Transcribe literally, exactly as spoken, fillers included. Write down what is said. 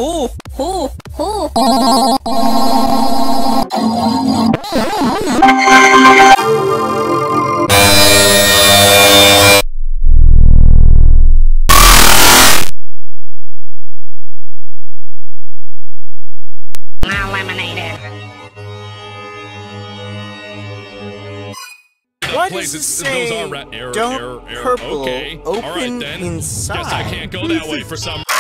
Who? Who? Who? Why does it say, those are error, don't error, error. purple, Okay. open All right, then. inside? Guess I can't go that way for some